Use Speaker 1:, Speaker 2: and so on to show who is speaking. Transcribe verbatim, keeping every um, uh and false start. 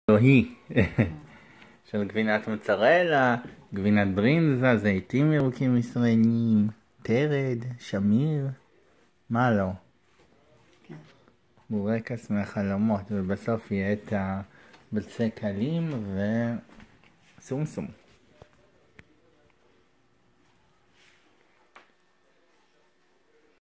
Speaker 1: לא היא. של גבינת מוצרלה, גבינת ברינזה, זיתים ירוקים ישראליים, תרד, שמיר, מה לא? כן. בורקס מהחלומות, ובסוף יהיה את הבצק קלים וסומסום.